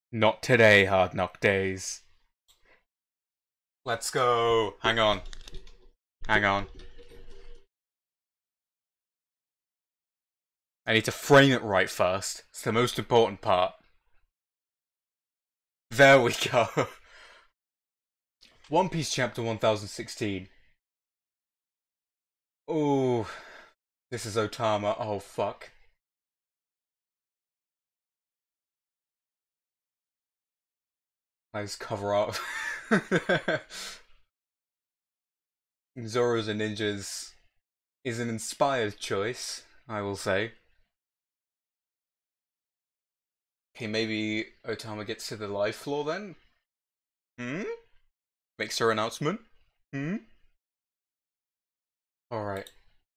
Not today, Hard Knock Days. Let's go. Hang on. Hang on. I need to frame it right first. It's the most important part. There we go. One Piece Chapter 1016. Oh, this is Otama. Oh, fuck. Nice cover art. Zoro's and Ninjas is an inspired choice, I will say. Okay, maybe Otama gets to the life floor then? Hmm? Makes her announcement? Hmm? Alright.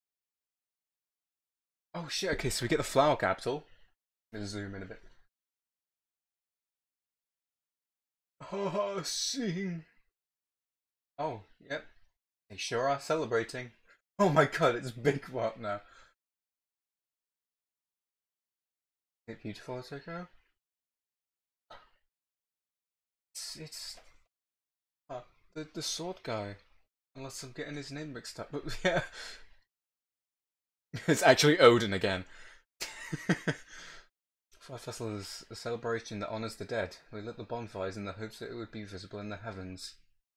Oh shit, okay, so we get the flower capital. Let's zoom in a bit. Oh, sing. Oh, yep. They sure are celebrating. Oh my god, it's Big Wop now. Is it beautiful, Otoko? It's the sword guy. Unless I'm getting his name mixed up. But yeah. It's actually Odin again. Fire Festival is a celebration that honours the dead. We lit the bonfires in the hopes that it would be visible in the heavens.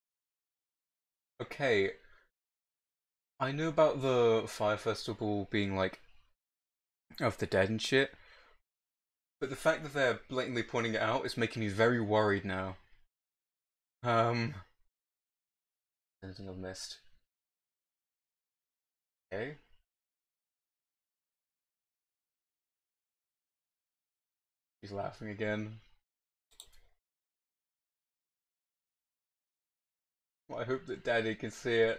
Okay, I knew about the Fire Festival being like of the dead and shit, but the fact that they're blatantly pointing it out is making me very worried now. Um, anything I've missed? Okay. He's laughing again. Well, I hope that Daddy can see it.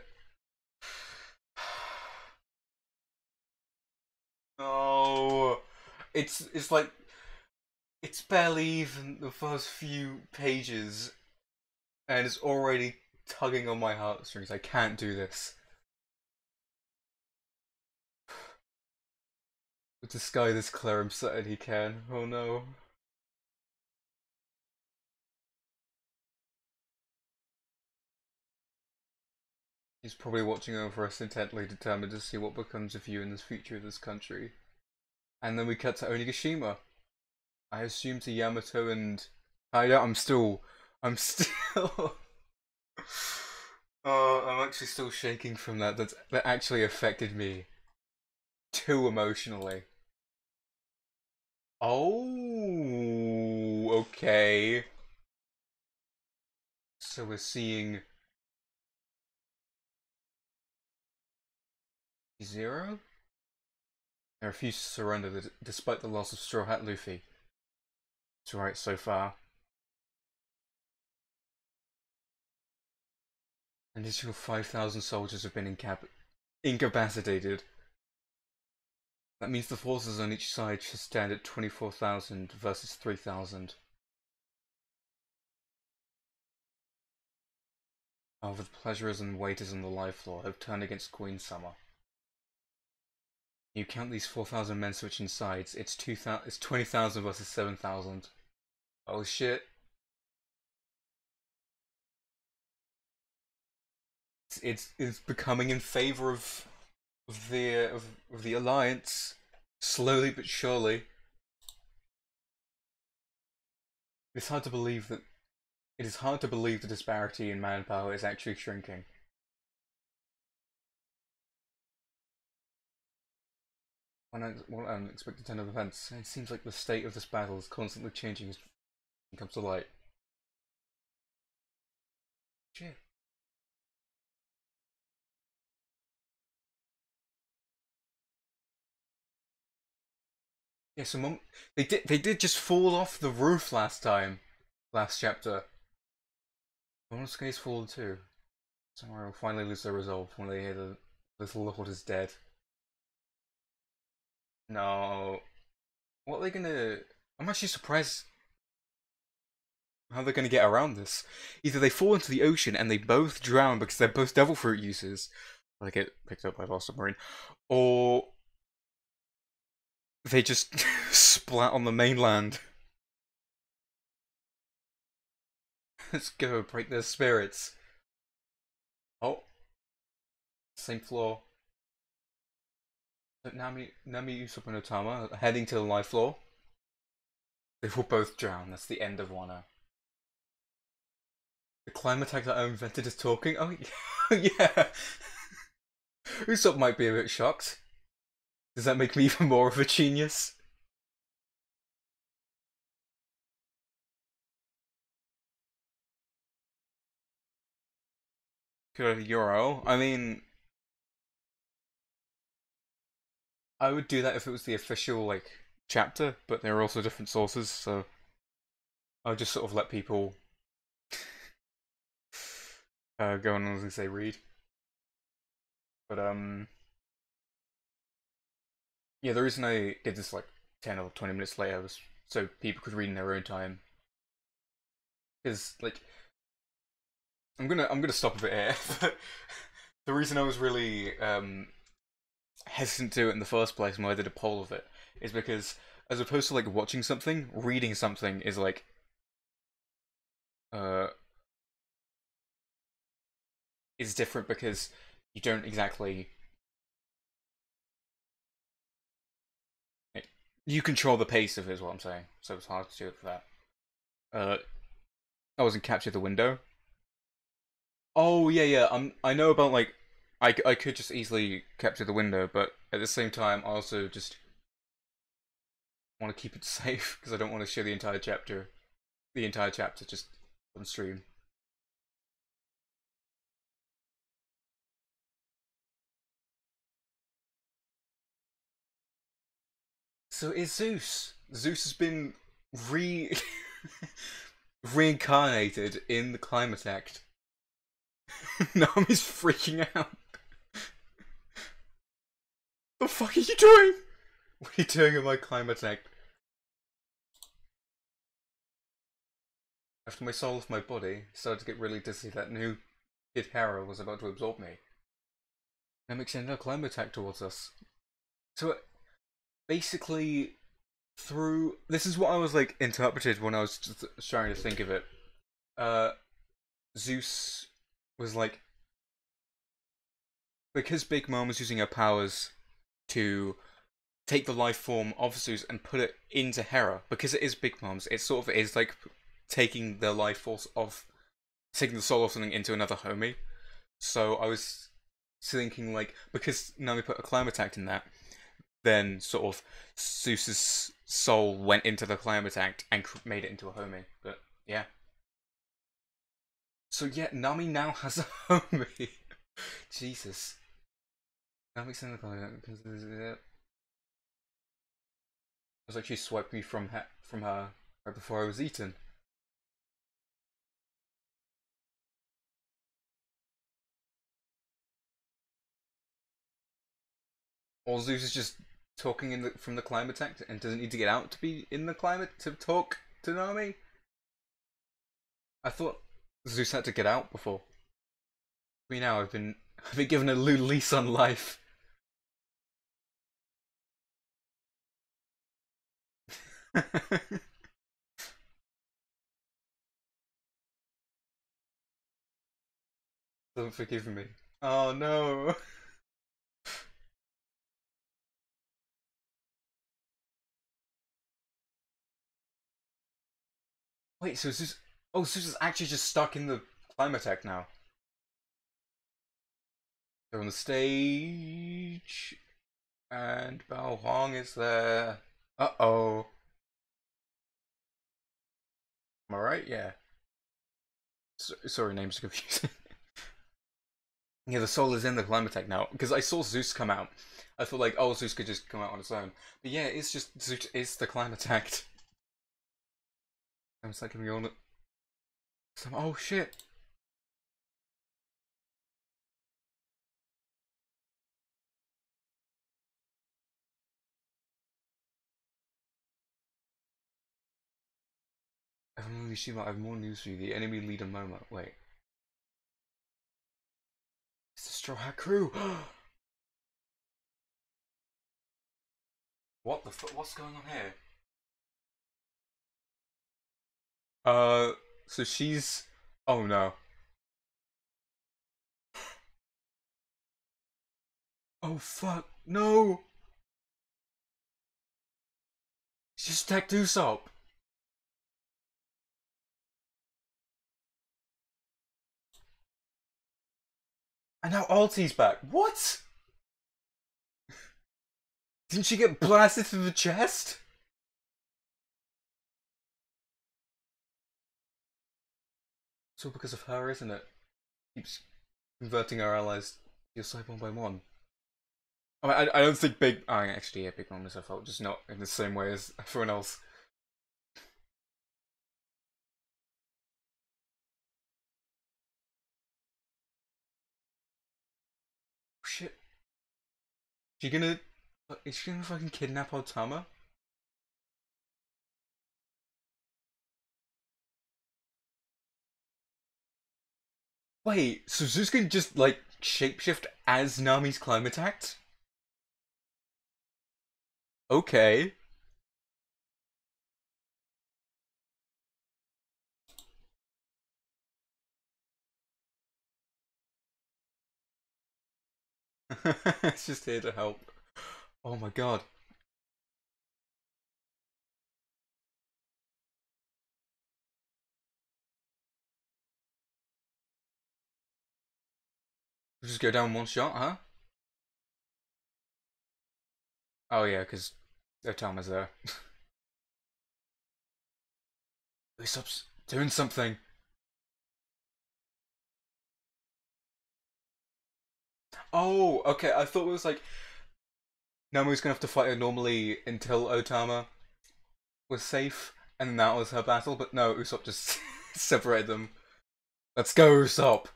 No, it's like it's barely even the first few pages, and it's already tugging on my heartstrings. I can't do this. With the sky this clear, I'm certain he can. Oh no. He's probably watching over us intently, determined to see what becomes of you in the future of this country. And then we cut to Onigashima. I assume to Yamato and Kaido. I'm still. Oh, I'm actually still shaking from that. That actually affected me too emotionally. Oh, okay. So we're seeing Zero? I refuse to surrender despite the loss of Straw Hat Luffy. It's right so far. An additional 5,000 soldiers have been incapacitated. That means the forces on each side should stand at 24,000 versus 3,000. However, the pleasurers and waiters on the life floor have turned against Queen Summer. You count these 4,000 men switching sides, it's 20,000 versus 7,000. Oh shit. It's becoming in favor of the alliance, slowly but surely. It's hard to believe that it is hard to believe the disparity in manpower is actually shrinking. One unexpected turn of events. It seems like the state of this battle is constantly changing as it comes to light. Shit. Yeah, so they did just fall off the roof last chapter. Momonosuke's fallen too. Somewhere will finally lose their resolve when they hear the little lord is dead. No. What are they gonna... I'm actually surprised how they're gonna get around this. Either they fall into the ocean and they both drown because they're both devil fruit users, or they get picked up by a lost submarine, or they just splat on the mainland. Let's go break their spirits. Oh, same floor. So Nami Usopp and Otama heading to the live floor. They will both drown. That's the end of Wano. The climate tag that I invented is talking. Oh yeah. Usopp might be a bit shocked. Does that make me even more of a genius? Good Euro. I mean, I would do that if it was the official like chapter, but there are also different sources, so I'll just sort of let people go on as they read. But yeah, the reason I did this like 10 or 20 minutes later was so people could read in their own time. Because like I'm gonna stop a bit here. The reason I was really hesitant to do it in the first place and why I did a poll of it is because as opposed to like watching something, reading something is like uh is different because you don't exactly you control the pace of it is what I'm saying. So it's hard to do it for that. Uh I wasn't capture the window. Oh yeah. I know about like I could just easily capture the window, but at the same time I also just want to keep it safe because I don't want to share the entire chapter just on stream. So is Zeus. Zeus has been re reincarnated in the Climate Act. Nami's freaking out. The fuck are you doing? What are you doing in my Climate Act? After my soul left my body, started to get really dizzy that new kid Hera was about to absorb me. That makes a Climate Act towards us. So basically, through this is what I was like interpreted when I was just trying to think of it. Uh, Zeus was like because Big Mom was using her powers to take the life form of Zeus and put it into Hera because it is Big Mom's. It sort of is like taking the life force of taking the soul of something into another homie. So I was thinking like because Nami put a climate act in that, then sort of Zeus's soul went into the climate act and made it into a homie. But yeah. So yeah, Nami now has a homie. Jesus. That makes sense because it was like she swiped me from her right before I was eaten. Or Zeus is just talking from the climate act and doesn't need to get out to be in the climate to talk to Nami. I thought Zeus had to get out before. Me now, I've been given a new lease on life. Don't forgive me. Oh no. Wait, so Zeus? Oh, Zeus is actually just stuck in the climate act now. They're on the stage, and Bao Huang is there. Uh oh. Am I right? Yeah. Sorry, name's confusing. Yeah, the soul is in the Climatech now because I saw Zeus come out. I thought like, oh, Zeus could just come out on its own, but yeah, it's just Zeus is the Climatech. I'm just like, we all. Oh shit! Emily Shima, I have more news for you. The enemy leader Momo. Wait, it's the Straw Hat Crew. What the fuck? What's going on here? Uh, so she's Oh no. Oh fuck. No! She just attacked Usopp. And now Ulti's back. What? Didn't she get blasted through the chest? It's all because of her, isn't it? Keeps converting our allies to your side one by one. I mean, I don't think Big... Oh, actually, yeah, Big Mom is her fault, just not in the same way as everyone else. Shit. She gonna... Is she gonna fucking kidnap Otama? Wait, so Zeus can just, like, shapeshift as Nami's climate act? Okay. It's just here to help. Oh my god. We'll just go down one shot, huh? Oh yeah, because Otama's there. Usopp's doing something. Oh, okay, I thought it was like Nami was gonna have to fight her normally until Otama was safe, and that was her battle, but no, Usopp just separated them. Let's go, Usopp!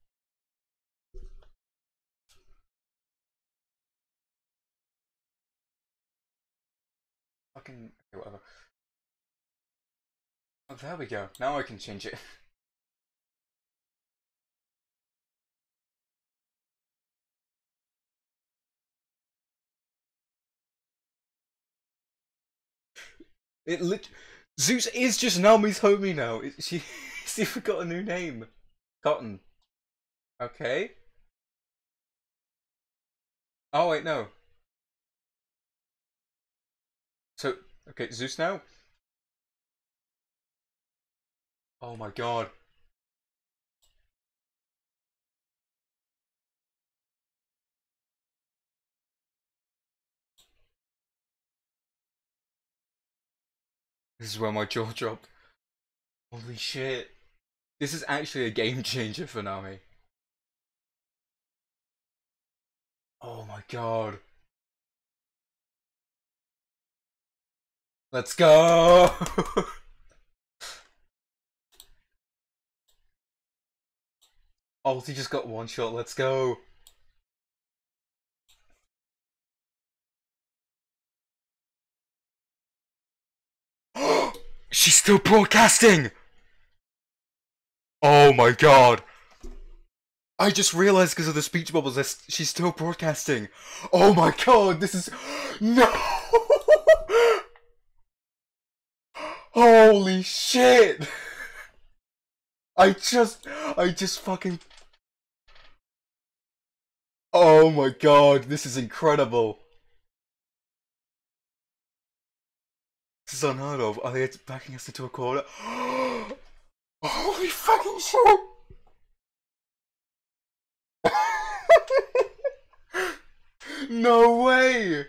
Fucking... Okay, whatever. Oh, there we go. Now I can change it. It lit... Zeus is just Nami's homie now. She forgot a new name. Cotton. Okay. Oh wait, no. So, okay, Zeus now? Oh my god. This is where my jaw dropped. Holy shit. This is actually a game changer for Nami. Oh my god. Let's go! Ulti just got one shot, let's go! She's still broadcasting! Oh my god! I just realized because of the speech bubbles that she's still broadcasting. Oh my god, this is... No! Holy shit! I just fucking... Oh my god, this is incredible. This is unheard of. Are they backing us into a corner? Holy fucking shit! No way!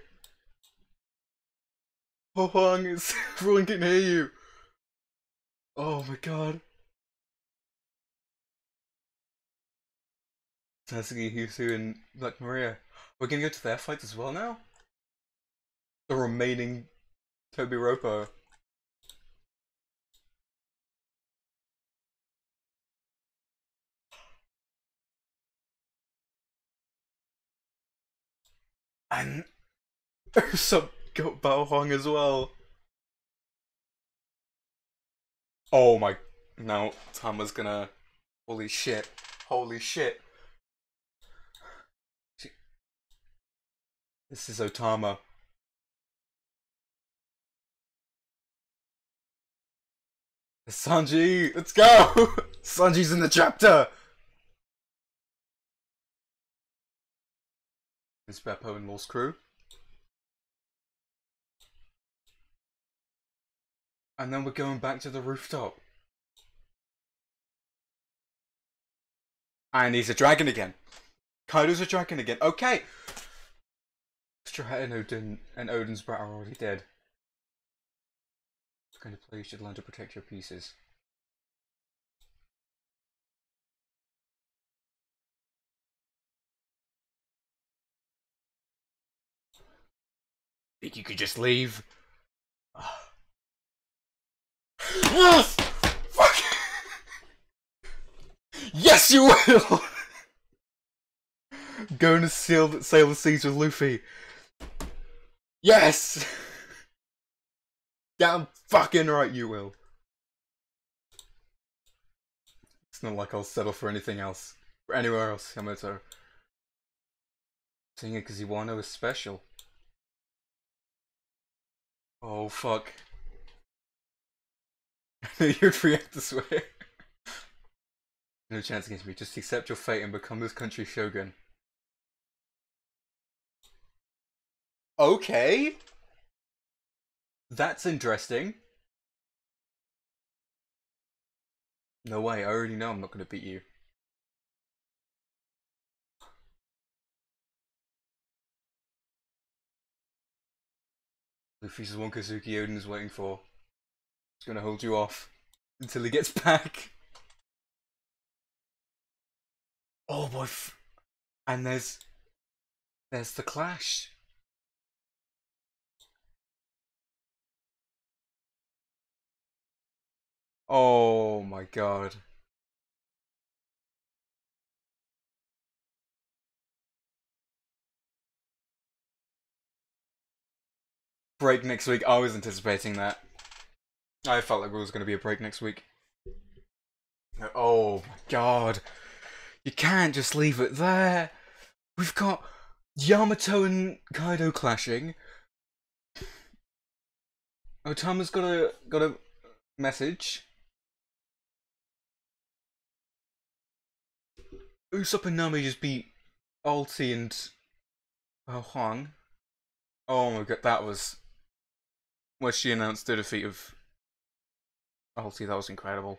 Ho Hong is... Everyone can hear you. Oh my god. Sasuke, Hisu, and Black Maria. We're gonna go to their fights as well now? The remaining Toby Roppo. And Usopp got Bao Hong as well. Oh my... Now Tama's gonna... Holy shit. Holy shit. This is Otama. Sanji! Let's go! Sanji's in the chapter! It's Beppo and Law's crew. And then we're going back to the rooftop. And he's a dragon again. Kaido's a dragon again. Okay! Strahat and Odin's brat are already dead. What kind of play you should learn to protect your pieces? Think you could just leave? Yes! Fuck! Yes, you will! Going to sail the seas with Luffy. Yes! Damn fucking right you will. It's not like I'll settle for anything else. For anywhere else, Yamato. Saying it because Iwano is special. Oh fuck. I knew you'd react this way. No chance against me. Just accept your fate and become this country's shogun. Okay. That's interesting. No way, I already know I'm not going to beat you. Luffy's the one Kozuki Odin is waiting for. He's going to hold you off until he gets back. Oh boy. And there's the clash. Oh my god. Break next week. I was anticipating that. I felt like there was going to be a break next week. Oh my god. You can't just leave it there. We've got Yamato and Kaido clashing. Otama's got a message. Usopp and Nami just beat Ulti and Huang. Oh my god, that was where she announced the defeat of Ulti. That was incredible.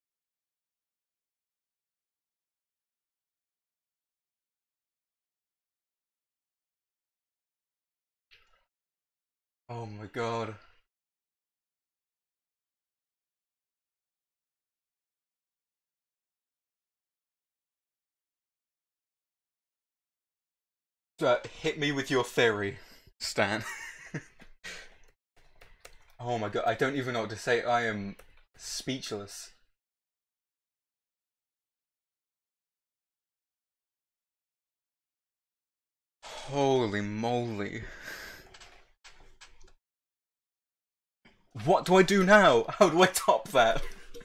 Oh my god. Hit me with your theory, Stan. Oh my god, I don't even know what to say. I am speechless. Holy moly. What do I do now? How do I top that?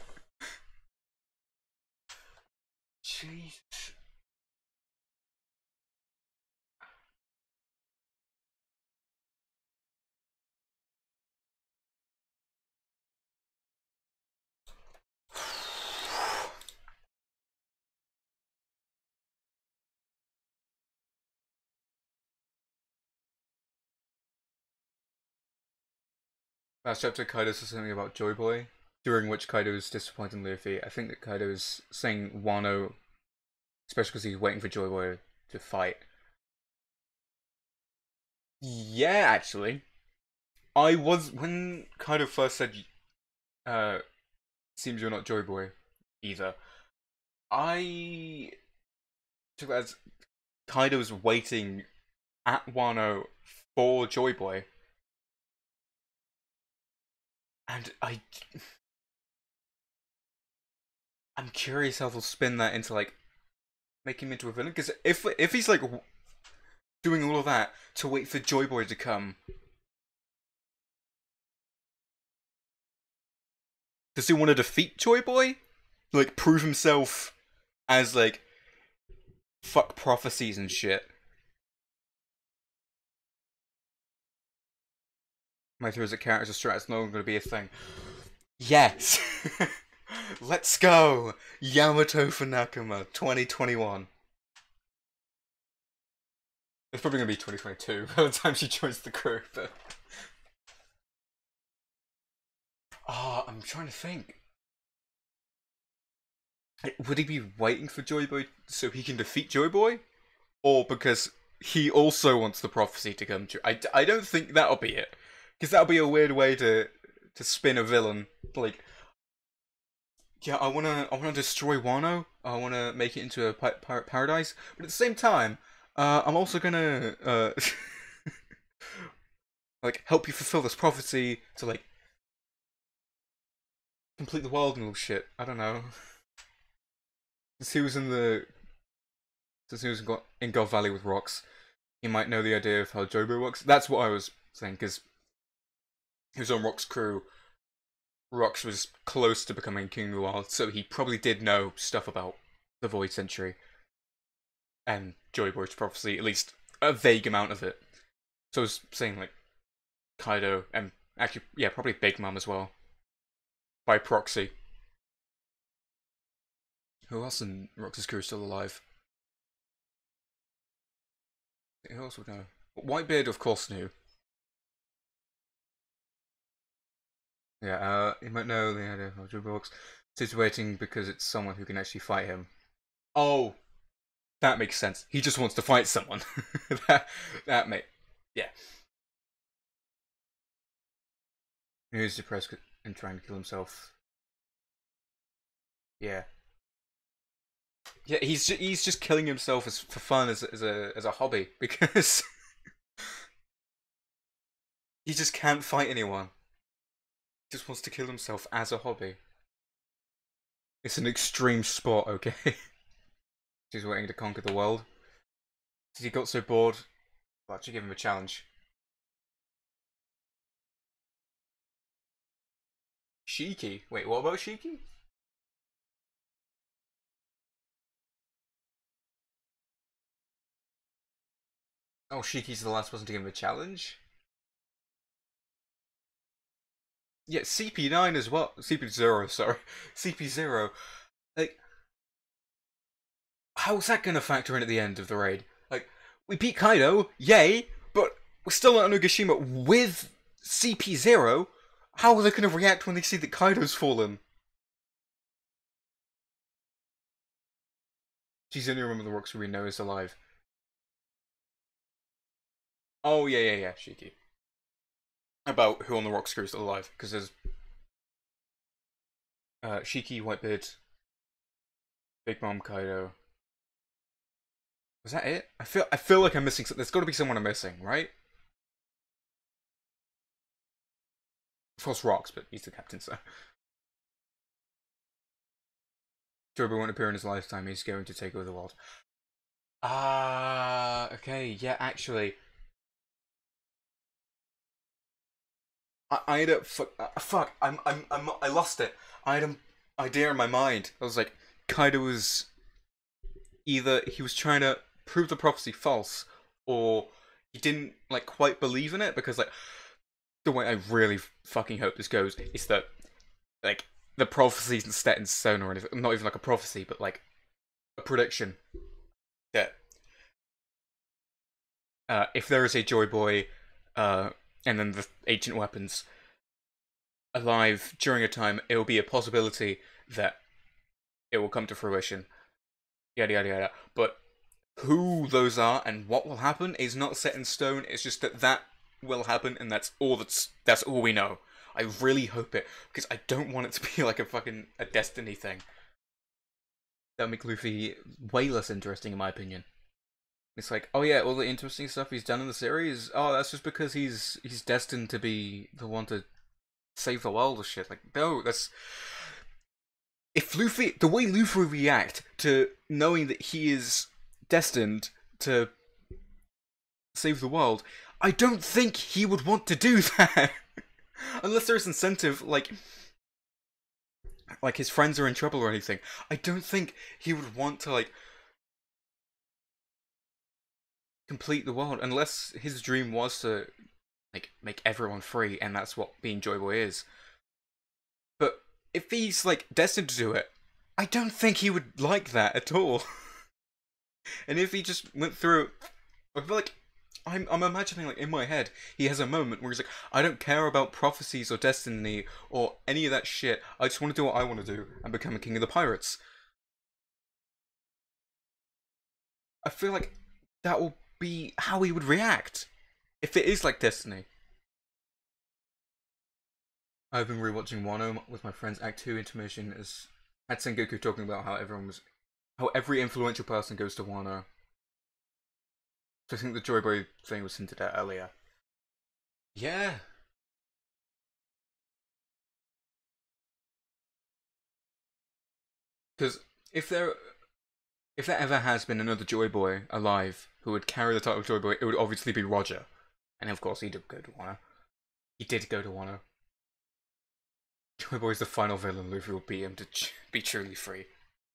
Jeez. Last chapter, Kaido says something about Joy Boy, during which Kaido is disappointing Luffy. I think that Kaido is saying Wano, especially because he's waiting for Joy Boy to fight. Yeah, actually. I was, when Kaido first said, seems you're not Joy Boy either, I took that as Kaido's waiting at Wano for Joy Boy. And I'm curious how they'll spin that into, like, make him into a villain. Because if he's, like, doing all of that to wait for Joy Boy to come, does he want to defeat Joy Boy? Like, prove himself as, like, fuck prophecies and shit? My theory is that character strat is no longer going to be a thing. Yes! Let's go! Yamato Funakuma, 2021. It's probably gonna be 2022 by the time she joins the crew, but... I'm trying to think. Would he be waiting for Joy Boy so he can defeat Joy Boy? Or because he also wants the prophecy to come true? I don't think that'll be it. Because that'll be a weird way to spin a villain. Like, yeah, I wanna destroy Wano. I wanna make it into a pirate paradise. But at the same time, I'm also gonna like help you fulfill this prophecy to like complete the world and all shit. I don't know. Since he was in the since he was in God Valley with Rox, he might know the idea of how Jobo works. That's what I was saying, because he was on Rox's crew. Rox was close to becoming King of the Wild, so he probably did know stuff about the Void Century and Joy Boy's prophecy, at least a vague amount of it. So I was saying, like, Kaido, and actually, yeah, probably Big Mom as well. By proxy. Who else in Rox's crew is still alive? Who else would know? Whitebeard, of course, knew. Yeah, he might know the idea of Joy Boy. He's waiting because it's someone who can actually fight him. Oh, that makes sense. He just wants to fight someone. that yeah. He's depressed and trying to kill himself. Yeah. Yeah, he's just killing himself for fun as a hobby because he just can't fight anyone. He just wants to kill himself as a hobby. It's an extreme sport, okay? He's waiting to conquer the world. He got so bored, I'll actually give him a challenge. Shiki? Wait, what about Shiki? Oh, Shiki's the last person to give him a challenge? Yeah, CP9 as well. CP0, sorry. CP0. Like, how's that gonna factor in at the end of the raid? Like, we beat Kaido, yay, but we're still at Onigashima with CP0. How are they gonna react when they see that Kaido's fallen? She's the only one of the rocks we know is alive. Oh, yeah, Shiki. About who on the rocks crew is still alive, because there's Shiki, Whitebeard, Big Mom, Kaido. Was that it? I feel like I'm missing. There's got to be someone I'm missing, right? Of course, Rocks, but he's the captain, so. Jobo won't appear in his lifetime. He's going to take over the world. Okay, yeah, actually, I had a fuck. I lost it. I had an idea in my mind. I was like, Kaido was either he was trying to prove the prophecy false, or he didn't like quite believe in it, because like the way I really fucking hope this goes is that like the prophecy isn't set in stone or anything. Not even like a prophecy, but like a prediction that if there is a Joy Boy, and then the ancient weapons alive during a time, it will be a possibility that it will come to fruition. Yada yada yada. But who those are and what will happen is not set in stone. It's just that will happen, and that's all we know. I really hope it, because I don't want it to be like a Destiny thing. That'll make Luffy way less interesting, in my opinion. It's like, oh yeah, all the interesting stuff he's done in the series, oh, that's just because he's destined to be the one to save the world or shit. Like, no, that's... If Luffy... The way Luffy react to knowing that he is destined to save the world, I don't think he would want to do that. Unless there's incentive, like his friends are in trouble or anything. I don't think he would want to, like, complete the world, unless his dream was to like make everyone free, and that's what being Joy Boy is. But if he's like destined to do it, I don't think he would like that at all. And if he just went through, I feel like I'm imagining like in my head he has a moment where he's like, I don't care about prophecies or destiny or any of that shit. I just want to do what I want to do and become a king of the pirates. I feel like that will be how he would react if it is like destiny. I've been rewatching Wano with my friends. Act 2 intermission is had Sengoku talking about how every influential person goes to Wano. So I think the Joy Boy thing was hinted at earlier. Yeah. Because if there ever has been another Joy Boy alive who would carry the title of Joy Boy, it would obviously be Roger. And of course he did go to Wano. He did go to Wano. Joy Boy is the final villain. Luffy will beat him to be truly free.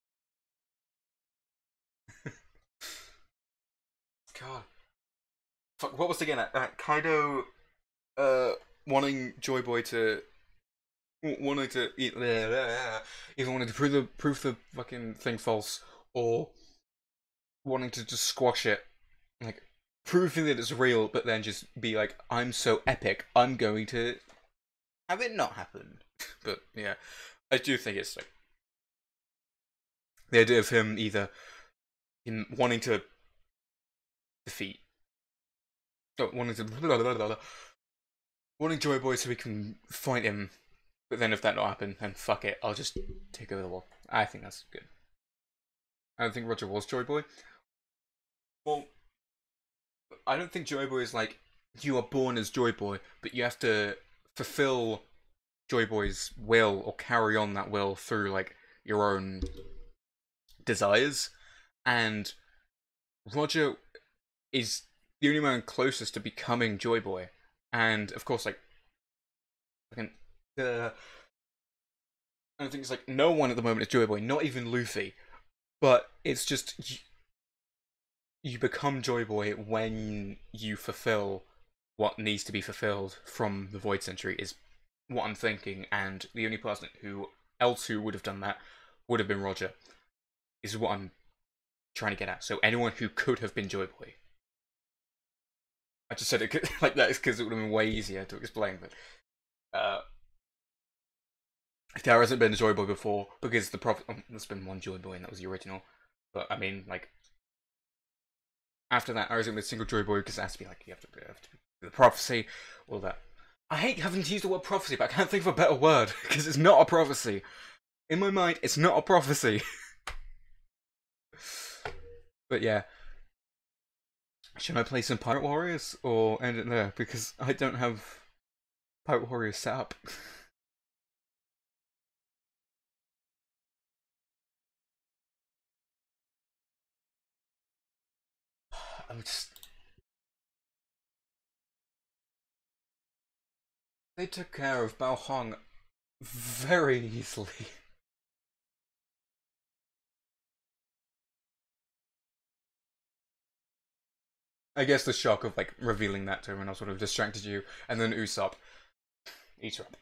God. Fuck, what was it again? Kaido wanting Joy Boy to wanting to either wanting to prove the fucking thing false or wanting to just squash it, like proving that it's real, but then just be like, I'm so epic, I'm going to have it not happen. But yeah, I do think it's like the idea of him wanting to defeat, wanting to wanting Joy Boy so we can fight him. But then if that not happen, then fuck it, I'll just take over the world. I think that's good. I don't think Roger was Joy Boy. Well, I don't think Joy Boy is like, you are born as Joy Boy, but you have to fulfill Joy Boy's will or carry on that will through like your own desires. And Roger is the only man closest to becoming Joy Boy. And of course, like, I think it's like no one at the moment is Joy Boy, not even Luffy. But it's just you become Joy Boy when you fulfill what needs to be fulfilled from the Void Century, is what I'm thinking. And the only person who would have done that would have been Roger, is what I'm trying to get at. So anyone who could have been Joy Boy. I just said it like that because it would have been way easier to explain, but there hasn't been a Joy Boy before, because there's been one Joy Boy and that was the original. But I mean, like, after that, there hasn't been a single Joy Boy because it has to be like, you have to be the prophecy, all that. I hate having to use the word prophecy, but I can't think of a better word because it's not a prophecy. In my mind, it's not a prophecy. But yeah. Should I play some Pirate Warriors or end it there? Because I don't have Pirate Warriors set up. I'm just... They took care of Bao Hong very easily. I guess the shock of like revealing that to everyone else would have distracted you, and then Usopp eats her up.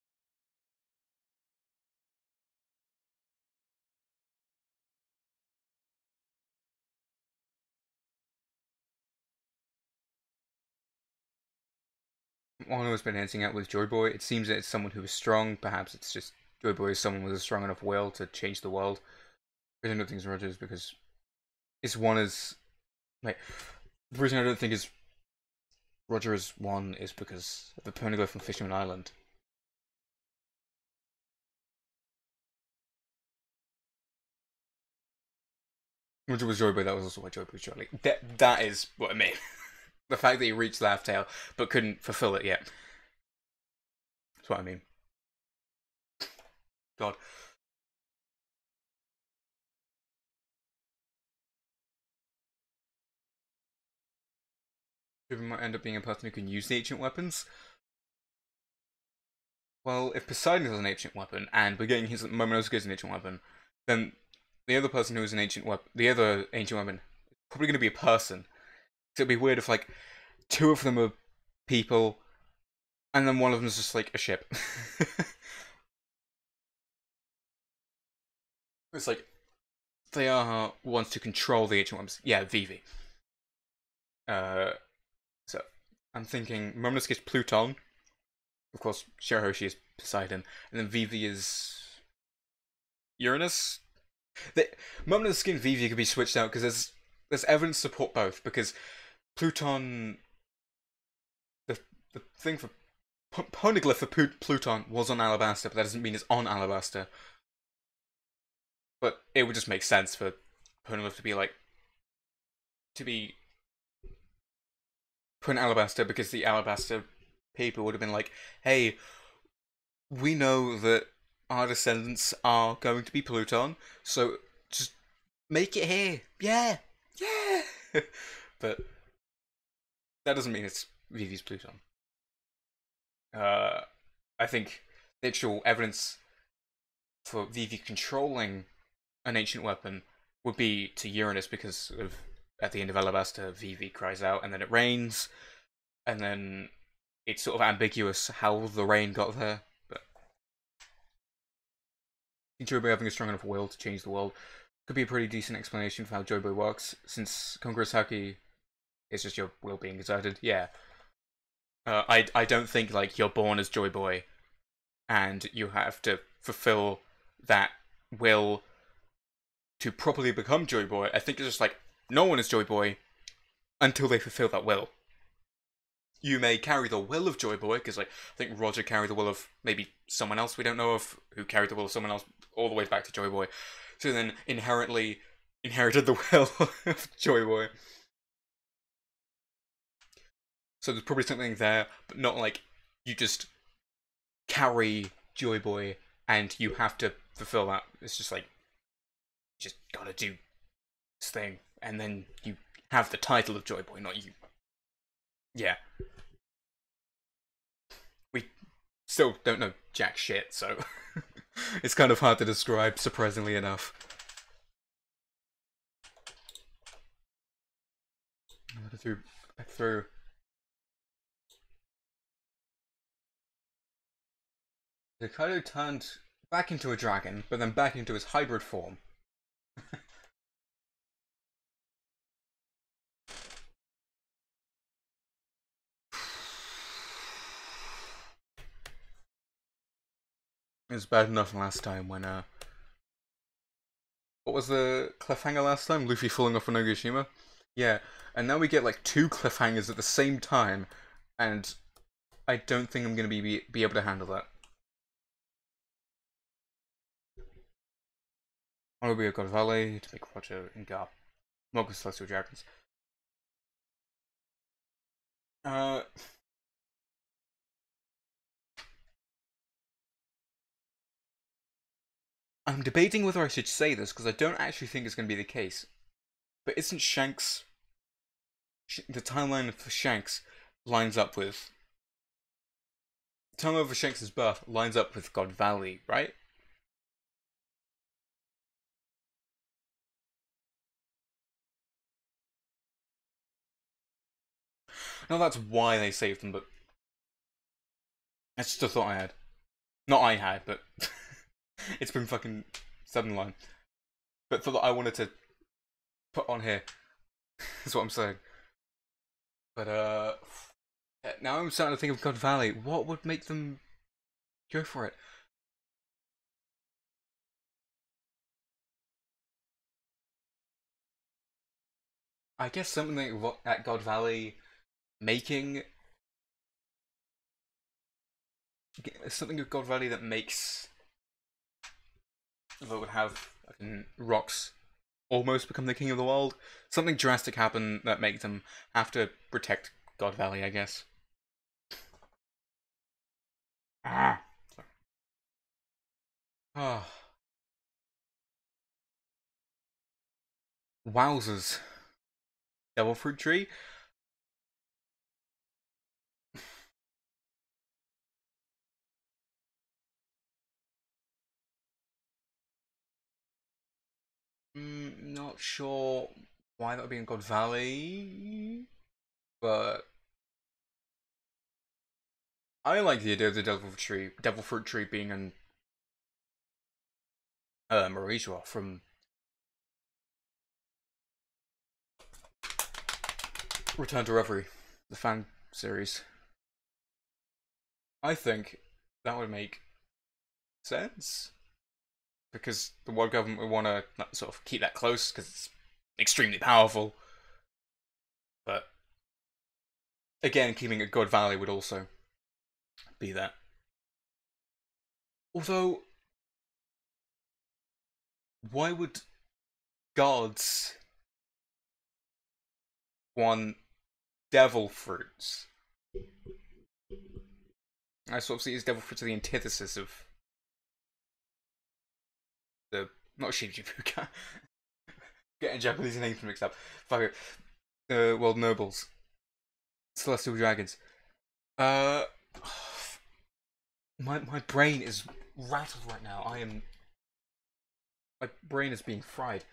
Wano has been hinting at with Joy Boy. It seems that it's someone who is strong. Perhaps it's just Joy Boy is someone with a strong enough will to change the world. I don't think it's Rogers because it's one is like the reason I don't think is Roger is one is because of the poneglyph from Fisherman Island. Roger was Joy Boy. That was also why Joy Boy was Charlie. That is what I mean. The fact that he reached Laugh Tale but couldn't fulfill it yet. That's what I mean. God. Driven might end up being a person who can use the ancient weapons. Well, if Poseidon is an ancient weapon and we're getting his Momonosuke as an ancient weapon, then the other person who is an ancient weapon, the other ancient weapon, is probably going to be a person. So it'd be weird if like two of them are people, and then one of them is just like a ship. It's like they are ones to control the ancient ones. Yeah, Vivi. Uh, so I'm thinking Momonosuke is Pluton. Of course, Shirahoshi is Poseidon, and then Vivi is Uranus. The, Momonosuke and Vivi could be switched out because there's evidence to support both. Because Pluton, the thing for Poneglyph for Pluton was on Alabasta, but that doesn't mean it's on Alabasta. But it would just make sense for Poneglyph to be put in Alabasta because the Alabasta people would have been like, hey, we know that our descendants are going to be Pluton, so just make it here. Yeah, yeah. But that doesn't mean it's Vivi's Pluton. I think the actual evidence for Vivi controlling an ancient weapon would be to Uranus because of at the end of Alabasta, Vivi cries out, and then it rains, and then it's sort of ambiguous how the rain got there. But Joy Boy having a strong enough will to change the world could be a pretty decent explanation for how Joy Boy works, since Konkurosaki is just your will being exerted. Yeah. I don't think like you're born as Joy Boy, and you have to fulfill that will to properly become Joy Boy. I think it's just like no one is Joy Boy until they fulfill that will. You may carry the will of Joy Boy, because like I think Roger carried the will of maybe someone else we don't know of, who carried the will of someone else all the way back to Joy Boy. So then inherently inherited the will of Joy Boy. So there's probably something there, but not like you just carry Joy Boy and you have to fulfill that. It's just like you just gotta do this thing, and then you have the title of Joy Boy, not you. Yeah. We still don't know jack shit, so it's kind of hard to describe, surprisingly enough. Back through. Hokkaido turned back into a dragon, but then back into his hybrid form. It was bad enough last time when what was the cliffhanger last time? Luffy falling off of Onigashima? Yeah, and now we get like two cliffhangers at the same time, and I don't think I'm gonna be able to handle that. I will be a God Valley to make Roger and Garp. Mocha Celestial Dragons. Uh, I'm debating whether I should say this because I don't actually think it's going to be the case. But isn't Shanks... The timeline for Shanks lines up with... The timeline for Shanks' birth lines up with God Valley, right? No, that's why they saved them, but... That's just a thought I had. Not I had, but... it's been fucking sudden line. But thought that I wanted to put on here. That's what I'm saying. But, now I'm starting to think of God Valley. What would make them go for it? I guess something like at God Valley making something of God Valley that makes that would have rocks almost become the king of the world. Something drastic happen that makes them have to protect God Valley, I guess. Ah. Oh. Wowzers. Devil Fruit Tree? Not sure why that would be in God Valley, but I like the idea of the Devil Fruit Tree being Marie Joie from Return to Reverie, the fan series. I think that would make sense because the world government would want to sort of keep that close because it's extremely powerful. But again, keeping it God Valley would also be that. Although, why would gods want devil fruits? I sort of see as devil fruits are the antithesis of the not Shinjubuka. Getting Japanese names mixed up. Fuck it. World nobles, celestial dragons. Uh, my brain is rattled right now. My brain is being fried.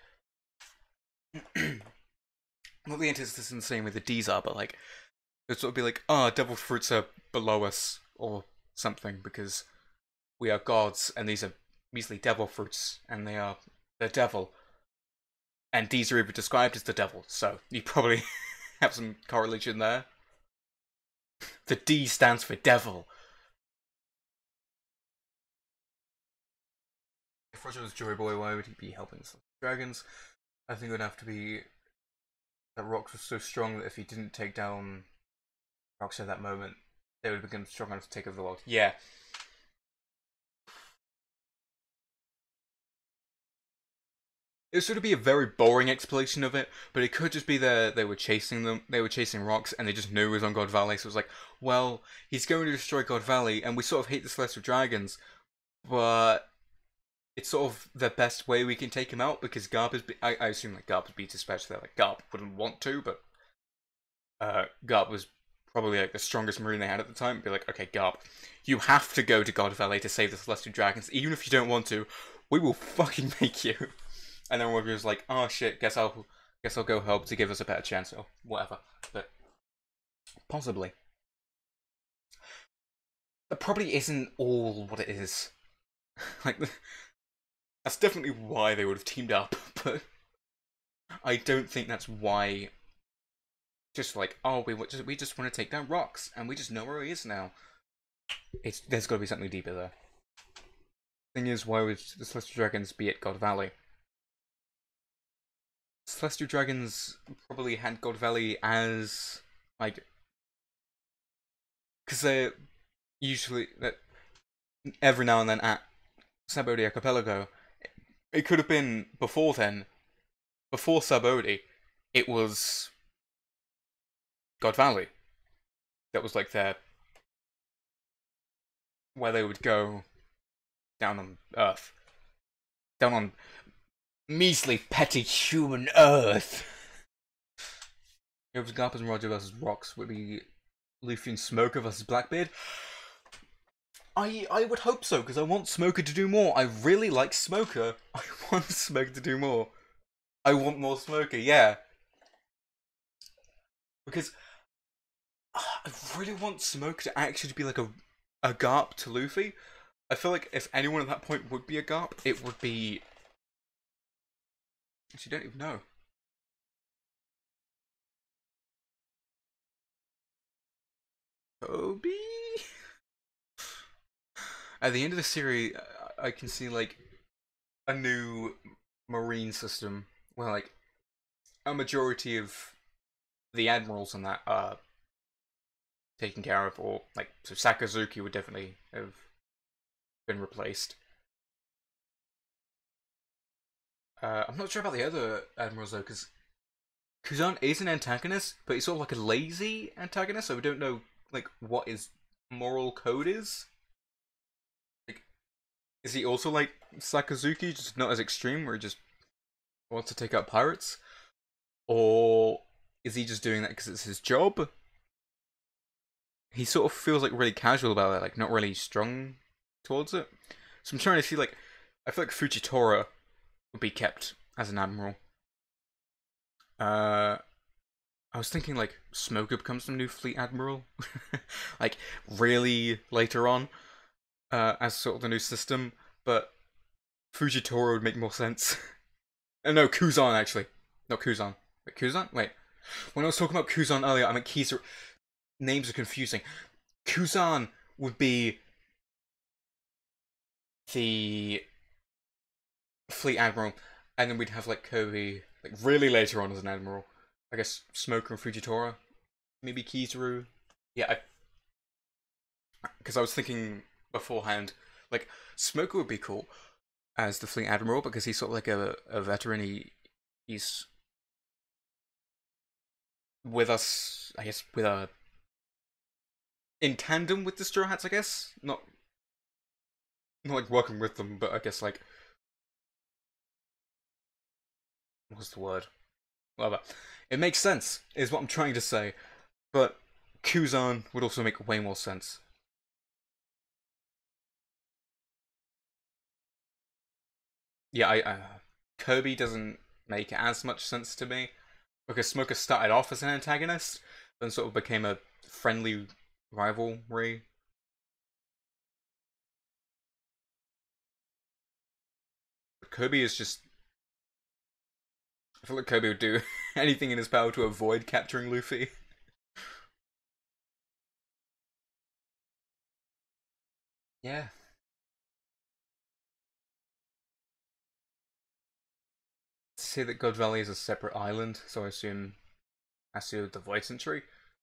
Not the antithesis in the same way the D's are, but like it'd sort of be like, devil fruits are below us or something because we are gods and these are measly devil fruits and they're devil. And D's are even described as the devil, so you probably have some correlation there. The D stands for devil. If Roger was Joy Boy, why would he be helping the dragons? I think it would have to be that Rox was so strong that if he didn't take down Rox at that moment, they would have become strong enough to take over the world. Yeah. It would sort of be a very boring explanation of it, but it could just be that they were chasing Rox, and they just knew he was on God Valley, so it was like, well, he's going to destroy God Valley, and we sort of hate the Celestial Dragons, but it's sort of the best way we can take him out, because Garp is, I assume like Garp would be dispatched there, like Garp wouldn't want to, but Garp was probably like the strongest marine they had at the time. Be like, okay, Garp, you have to go to God Valley to save the Celestial Dragons, even if you don't want to, we will fucking make you. And then Roger was like, oh shit, guess I'll go help to give us a better chance, or whatever. But possibly. That probably isn't all what it is. Like, that's definitely why they would have teamed up, but I don't think that's why. Just like, oh, we just want to take down Rox, and we just know where he is now. There's got to be something deeper there. Thing is, why would the Celestial Dragons be at God Valley? Celestial Dragons probably had God Valley as like, because they're usually that every now and then at Sabaody Archipelago. It could have been before then, before Sabaody. It was God Valley. That was like their where they would go down on Earth, down on measly petty human Earth. It was Garp and Roger versus Rox. Would be Luffy and Smoker versus Blackbeard. I would hope so, because I want Smoker to do more. I really like Smoker. I want Smoker to do more. I want more Smoker, yeah. Because I really want Smoker to actually be like a Garp to Luffy. I feel like if anyone at that point would be a Garp, it would be... Actually, don't even know. Kobe? At the end of the series, I can see like a new marine system where like a majority of the admirals and that are taken care of, or like so Sakazuki would definitely have been replaced. I'm not sure about the other admirals though, because Kuzan is an antagonist, but he's sort of like a lazy antagonist, so we don't know like what his moral code is. Like, is he also like Sakazuki, just not as extreme, where he just wants to take out pirates? Or is he just doing that because it's his job? He sort of feels like really casual about it, like not really strong towards it. So I'm trying to see like, I feel like Fujitora would be kept as an admiral. I was thinking like Smoker becomes the new fleet admiral, like really later on, as sort of the new system. But Fujitora would make more sense. No, Kuzan actually. Not Kuzan. Wait, Kuzan? Wait. When I was talking about Kuzan earlier, I meant Kizaru. Names are confusing. Kuzan would be the fleet admiral, and then we'd have like Kobe, like really later on as an admiral. I guess Smoker and Fujitora, maybe Kizaru. Yeah, because I was thinking beforehand, like Smoker would be cool as the fleet admiral because he's sort of like a veteran. He's with us, I guess, with a in tandem with the Straw Hats. I guess not like working with them, but I guess like what's the word? Whatever. It makes sense, is what I'm trying to say. But Kuzan would also make way more sense. Yeah, Kirby doesn't make as much sense to me because Smoker started off as an antagonist, then sort of became a friendly rivalry. But Kirby is just. I feel like Kirby would do anything in his power to avoid capturing Luffy. Yeah. Say that God Valley is a separate island, so I assume that's the Void Century.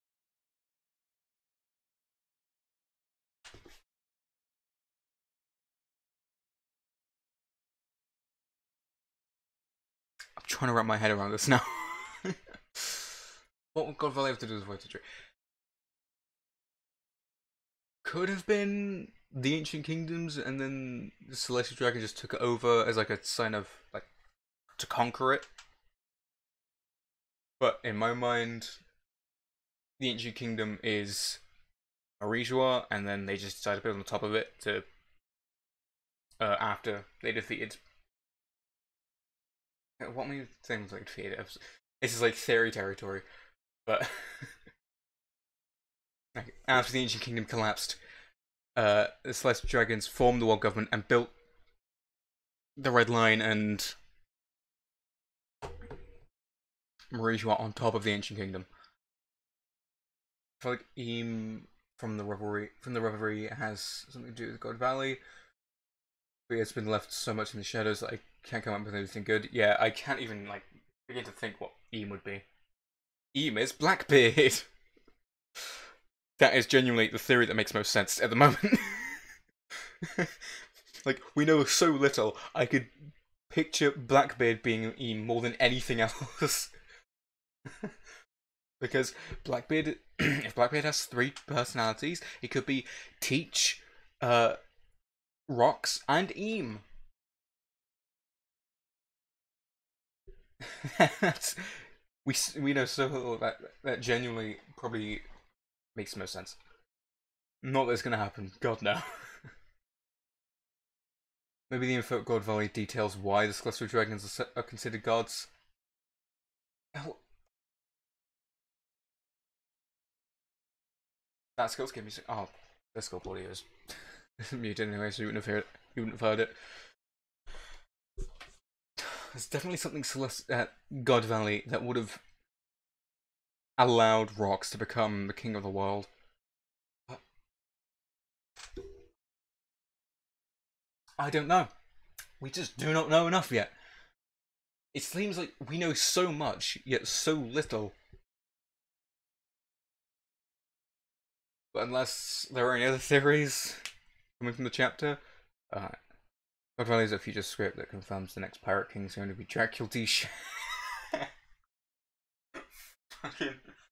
I'm trying to wrap my head around this now. What would God Valley have to do with Void Century? Could have been the Ancient Kingdoms, and then the Celestial Dragon just took it over as like a sign of like to conquer it. But in my mind, the Ancient Kingdom is Arijua, and then they just decided to build on top of it to after they defeated. What many things like defeated? This is like theory territory, but after the Ancient Kingdom collapsed, the Celestial Dragons formed the world government and built the Red Line and Marijua on top of the Ancient Kingdom. I feel like Eam from the Revelry has something to do with God Valley. But it's been left so much in the shadows that I can't come up with anything good. Yeah, I can't even like begin to think what Eam would be. Eam is Blackbeard. That is genuinely the theory that makes most sense at the moment. Like, we know so little, I could picture Blackbeard being Eam more than anything else. Because Blackbeard, if Blackbeard has 3 personalities, it could be Teach, Rocks, and Eam. we know so little that genuinely probably makes the most sense. Not that it's gonna happen. God no. Maybe the info at God Valley details why the Celestial Dragons are considered gods. Oh. That skills give me. Oh, the skill audio is muted anyway, so you wouldn't have heard it. You wouldn't have heard it. There's definitely something at God Valley that would have allowed Rocks to become the king of the world. I don't know. We just do not know enough yet. It seems like we know so much, yet so little. But unless there are any other theories coming from the chapter, God Valley is a future script that confirms the next Pirate King is going to be Dracula D. Fucking.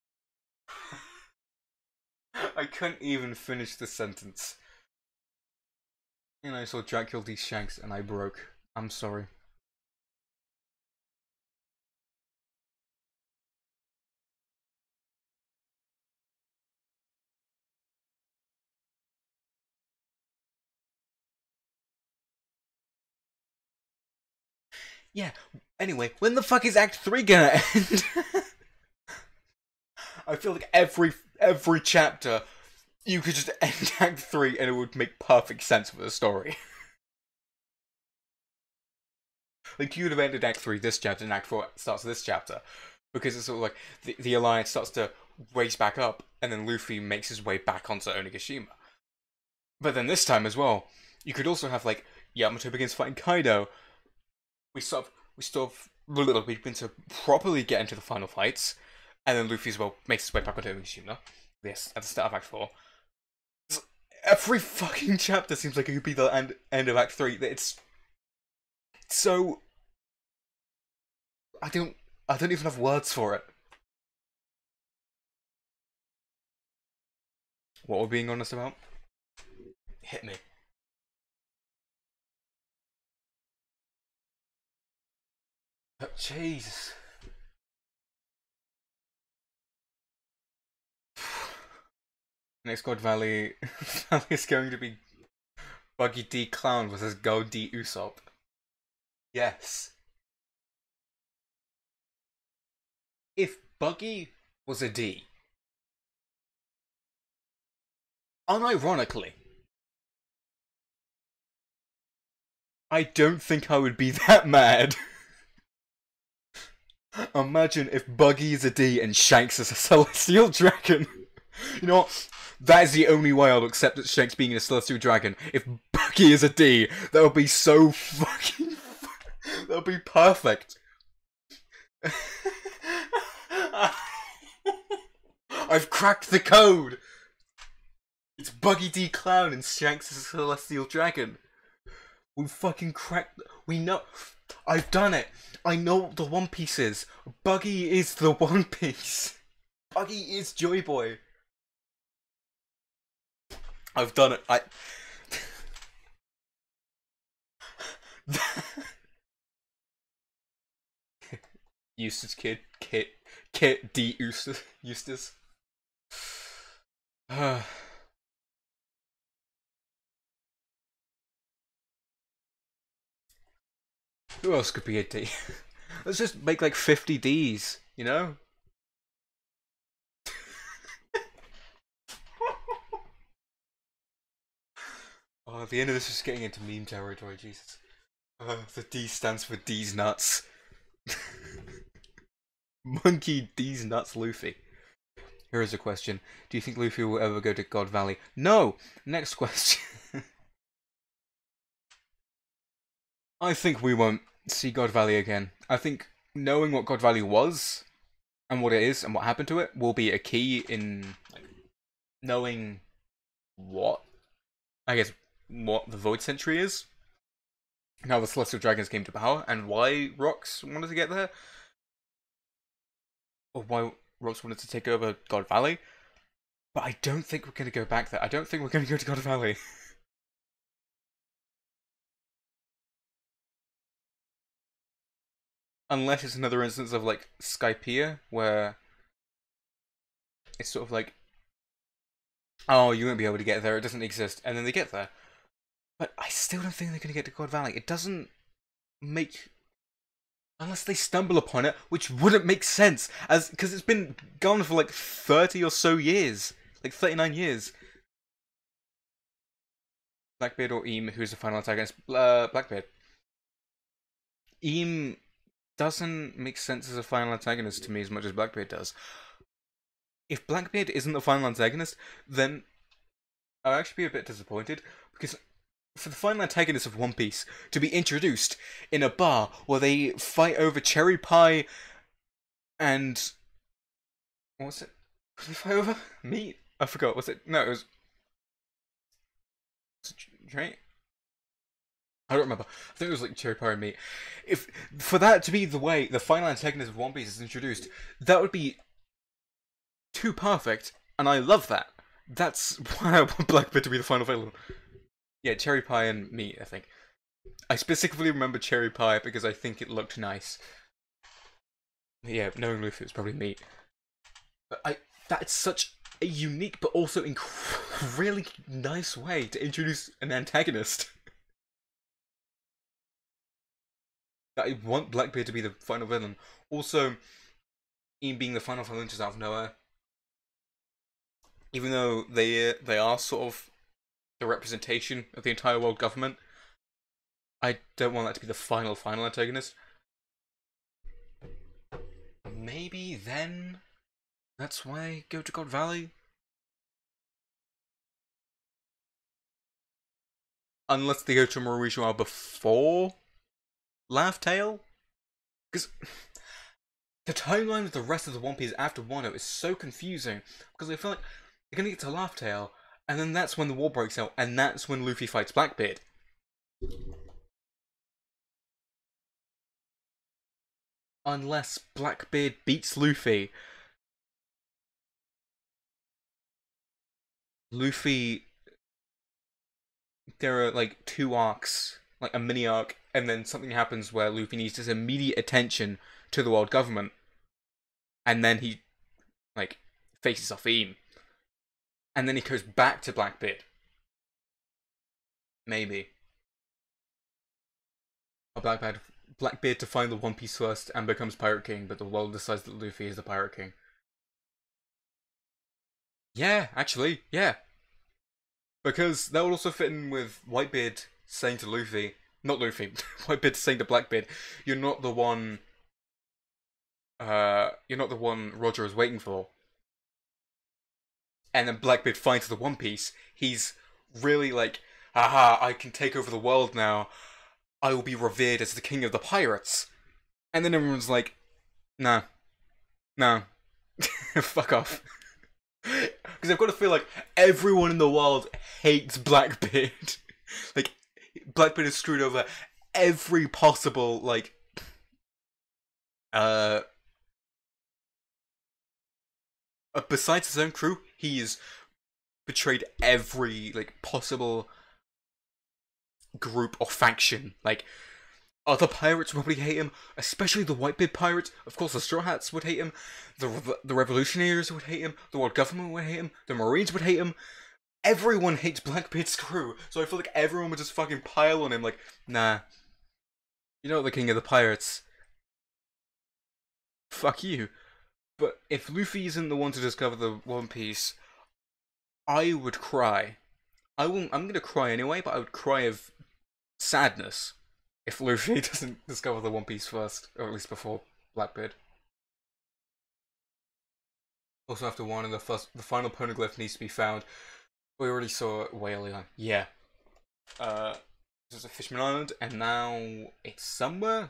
I couldn't even finish the sentence. And I saw Dracula D. Shanks and I broke. I'm sorry. Yeah, anyway, when the fuck is Act 3 gonna end? I feel like every chapter you could just end Act 3 and it would make perfect sense for the story. Like, you would have ended Act 3 this chapter, and Act 4 starts this chapter. Because it's sort of like, the Alliance starts to race back up, and then Luffy makes his way back onto Onigashima. But then this time as well, you could also have, like, Yamato begins fighting Kaido. We begin to properly get into the final fights, and then Luffy as well makes his way back onto Onigashima. Yes, at the start of Act 4. Every fucking chapter seems like it could be the end of Act 3. It's so... I don't even have words for it. What we're being honest about? Hit me. Jesus. Next God Valley is going to be Buggy D Clown versus Go D Usopp. Yes. If Buggy was a D, unironically, I don't think I would be that mad. Imagine if Buggy is a D and Shanks is a Celestial Dragon. You know what? That is the only way I'll accept that Shanks being a Celestial Dragon. If Buggy is a D, that would be so fucking... that would be perfect. I've cracked the code! It's Buggy D Clown and Shanks is a Celestial Dragon. We fucking cracked... We know... I've done it! I know what the One Piece is. Buggy is the One Piece. Buggy is Joy Boy. I've done it. Eustace Kid D Eustace. Who else could be a D? Let's just make like 50 Ds, you know? Oh, at the end of this is getting into meme territory, Jesus. The D stands for D's nuts. Monkey D's nuts Luffy. Here is a question. Do you think Luffy will ever go to God Valley? No! Next question. I think we won't see God Valley again. I think knowing what God Valley was, and what it is, and what happened to it, will be a key in like, knowing what the Void Century is, how the Celestial Dragons came to power, and why Rox wanted to get there, or why Rox wanted to take over God Valley. But I don't think we're going to go back there. I don't think we're going to go to God Valley. Unless it's another instance of, like, Skypiea, where it's sort of like, oh, you won't be able to get there, it doesn't exist, and then they get there. But I still don't think they're going to get to God Valley. It doesn't make... Unless they stumble upon it, which wouldn't make sense, because it's been gone for like 30 or so years. Like 39 years. Blackbeard or Eam, who's the final antagonist? Blackbeard. Eam doesn't make sense as a final antagonist to me as much as Blackbeard does. If Blackbeard isn't the final antagonist, then I'll actually be a bit disappointed, because for the final antagonist of One Piece to be introduced in a bar where they fight over cherry pie and... what was it? What did they fight over? Meat? I forgot. Was it? No, it was... Right? I don't remember. I think it was like cherry pie and meat. If for that to be the way the final antagonist of One Piece is introduced, that would be too perfect, and I love that. That's why I want Blackbeard to be the final villain. Yeah, cherry pie and meat, I think. I specifically remember cherry pie because I think it looked nice. Yeah, knowing Luffy, it's probably meat. But that's such a unique but also really nice way to introduce an antagonist. I want Blackbeard to be the final villain. Also, Ian being the final villain just out of nowhere. Even though they are sort of the representation of the entire world government, I don't want that to be the final antagonist. Maybe then that's why I go to God Valley? Unless they go to Mauricio before Laugh Tale? Because the timeline of the rest of the One Piece after Wano is so confusing. Because I feel like they're gonna get to Laugh Tale, and then that's when the war breaks out, and that's when Luffy fights Blackbeard. Unless Blackbeard beats Luffy. Luffy, there are like two arcs, like a mini arc, and then something happens where Luffy needs his immediate attention to the world government, and then he like faces off Eam, and then he goes back to Blackbeard. Maybe. Or Blackbeard to find the One Piece first and becomes Pirate King, but the world decides that Luffy is the Pirate King. Yeah, actually, yeah. Because that would also fit in with Whitebeard saying to Luffy, not Luffy, Whitebeard saying to Blackbeard, you're not the one, you're not the one Roger is waiting for. And then Blackbeard finds the One Piece. He's really like, aha, I can take over the world now. I will be revered as the king of the pirates. And then everyone's like, nah, nah, fuck off. Because I've got to feel like everyone in the world hates Blackbeard. Like, Blackbeard has screwed over every possible, like, besides his own crew, he's betrayed every, like, possible group or faction. Like, other pirates probably hate him, especially the Whitebeard pirates. Of course, the Straw Hats would hate him. The Revolutionaries would hate him. The world government would hate him. The Marines would hate him. Everyone hates Blackbeard's crew, so I feel like everyone would just fucking pile on him. Like, nah, you're not the king of the pirates. Fuck you. But if Luffy isn't the one to discover the One Piece, I would cry. I won't. I'm gonna cry anyway, but I would cry of sadness if Luffy doesn't discover the One Piece first, or at least before Blackbeard. Also, after one, and the final poneglyph needs to be found. We already saw it way earlier. Yeah. This is a Fishman Island, and now it's somewhere.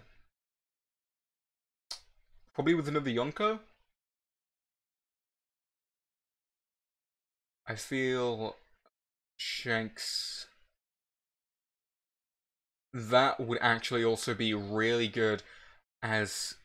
Probably with another Yonko. I feel Shanks. That would actually also be really good as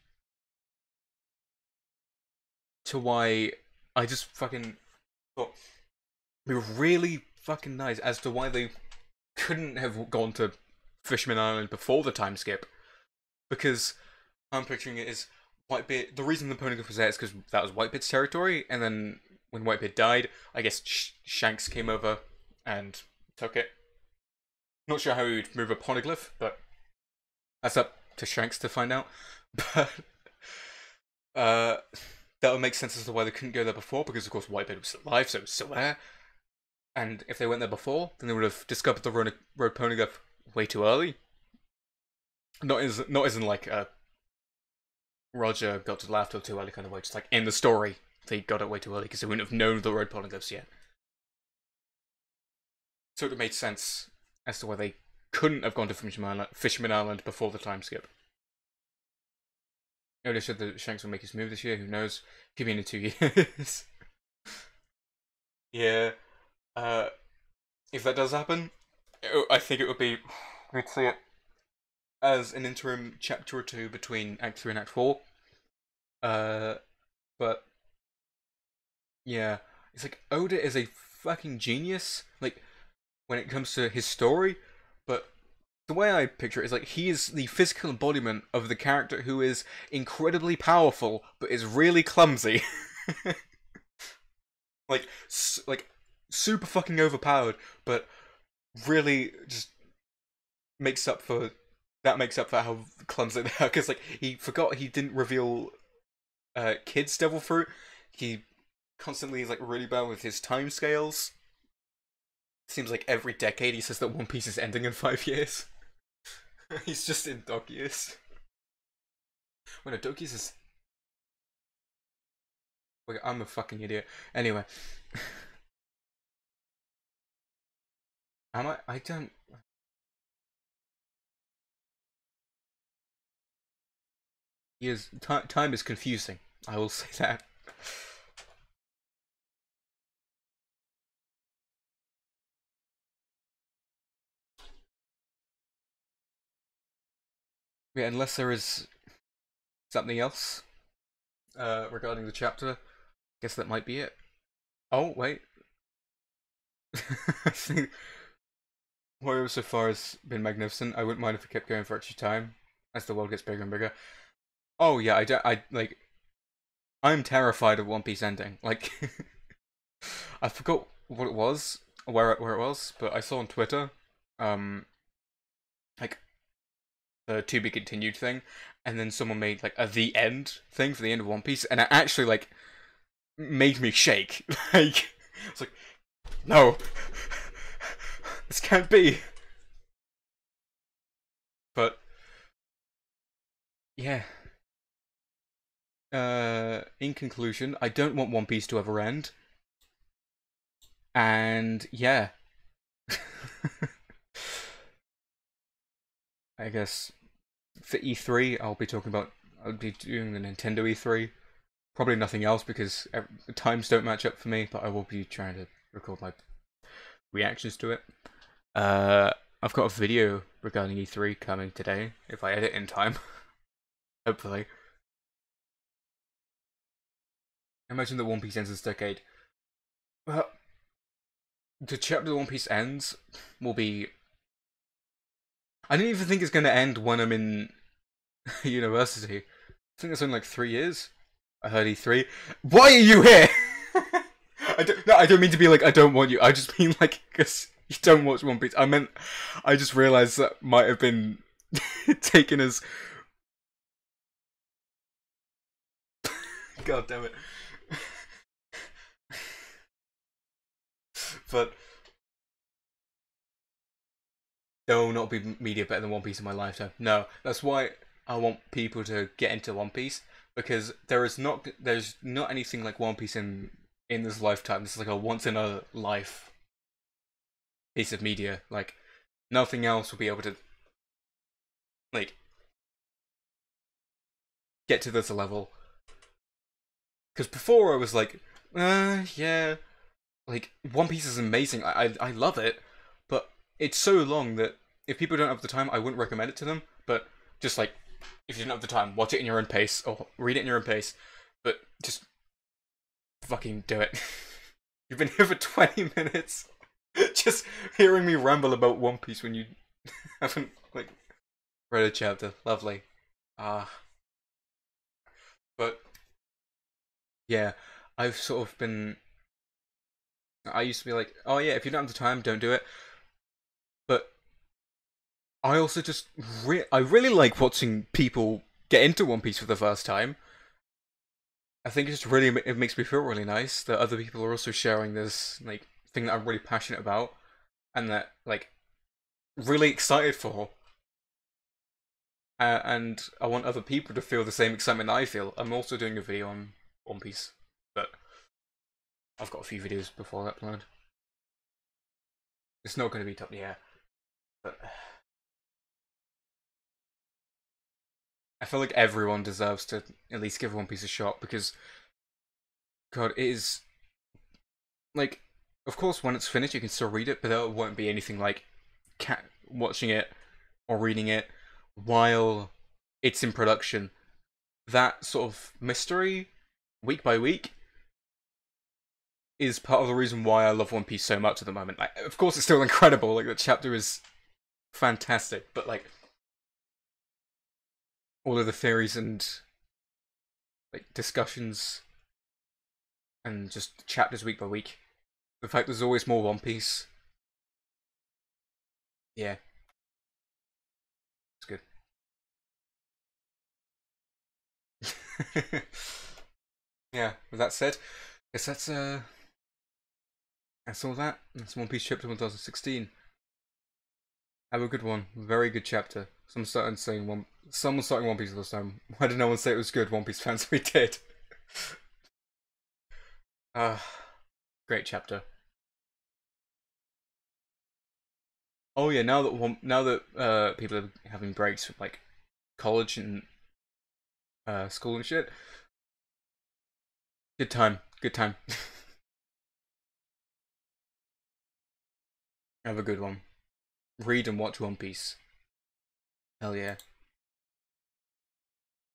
to why I just fucking thought it'd be really fucking nice as to why they couldn't have gone to Fishman Island before the time skip. Because I'm picturing it as Whitebeard. The reason the poneglyph was there is because that was Whitebeard's territory, and then when Whitebeard died, I guess Shanks came over and took it. Not sure how he would move a poneglyph, but that's up to Shanks to find out. But that would make sense as to why they couldn't go there before, because of course Whitebeard was alive, so it was still there. And if they went there before, then they would have discovered the road poneglyph way too early. Not as in like Roger got to Laugh Tale too early kind of way, just like in the story they got it way too early because they wouldn't have known the road poneglyphs yet. So it made sense as to why they couldn't have gone to Fisherman Island before the time skip. They said that Shanks will make his move this year, who knows? Could be in 2 years. Yeah. If that does happen, I think it would be, we'd see it as an interim chapter or two between Act 3 and Act 4. But yeah, it's like Oda is a fucking genius, like when it comes to his story, but the way I picture it is like he is the physical embodiment of the character who is incredibly powerful but is really clumsy. like super fucking overpowered, but really just makes up for how clumsy they are. Because like he forgot he didn't reveal Kid's Devil Fruit. He constantly is like really bad with his time scales. Seems like every decade he says that One Piece is ending in 5 years. He's just in Dokius. Well, no, Dokius is. Wait, I'm a fucking idiot. Anyway. Am I? I don't. He is. Time is confusing. I will say that. Yeah, unless there is something else regarding the chapter, guess that might be it. Oh wait, I think Warrior so far has been magnificent. I wouldn't mind if it kept going for extra time as the world gets bigger and bigger. Oh yeah, I don't. I like. I'm terrified of One Piece ending. Like, I forgot what it was, where it was, but I saw on Twitter, um, like the to be continued thing, and then someone made like a the end thing for the end of One Piece, and it actually like made me shake. Like, it's like, no, this can't be. But yeah. In conclusion, I don't want One Piece to ever end. And yeah. I guess for E3, I'll be doing the Nintendo E3. Probably nothing else because the times don't match up for me, but I will be trying to record my reactions to it. I've got a video regarding E3 coming today, if I edit in time. Hopefully. Imagine that One Piece ends this decade. Well, the chapter One Piece ends will be. I don't even think it's going to end when I'm in university. I think it's only like 3 years. I heard E3. Why are you here? I don't mean to be like, I don't want you. I just mean like, because you don't watch One Piece. I just realised that might have been taken as. God damn it. But no, not be media better than One Piece in my lifetime. No, that's why I want people to get into One Piece because there's not anything like One Piece in this lifetime. This is like a once in a life piece of media. Like nothing else will be able to like get to this level. Because before I was like, yeah, like One Piece is amazing. I love it, but it's so long that if people don't have the time, I wouldn't recommend it to them. But just like if you don't have the time, watch it in your own pace or read it in your own pace. But just fucking do it. You've been here for 20 minutes, just hearing me ramble about One Piece when you haven't like read a chapter. Lovely. But yeah, I've sort of been. I used to be like, oh yeah, if you don't have the time, don't do it. But I also just I really like watching people get into One Piece for the first time. I think it makes me feel really nice that other people are also sharing this like thing that I'm really passionate about and that like really excited for. And I want other people to feel the same excitement that I feel. I'm also doing a video on One Piece, but I've got a few videos before that planned. It's not going to be top, yeah, but I feel like everyone deserves to at least give One Piece a shot because, God, it is like, of course, when it's finished, you can still read it, but there won't be anything like watching it or reading it while it's in production. That sort of mystery, week by week, is part of the reason why I love One Piece so much at the moment. Like, of course, it's still incredible. Like, the chapter is fantastic, but like, all of the theories and like discussions and just chapters week by week. The fact there's always more One Piece. Yeah. It's good. Yeah, with that said, I guess that's all that. That's One Piece chapter 1016. Have a good one. Very good chapter. Someone starting One Piece this time. Why did no one say it was good? One Piece fans, we did. Ah, great chapter. Oh yeah, now that people are having breaks from like college and school and shit, good time, good time. Have a good one. Read and watch One Piece. Hell yeah.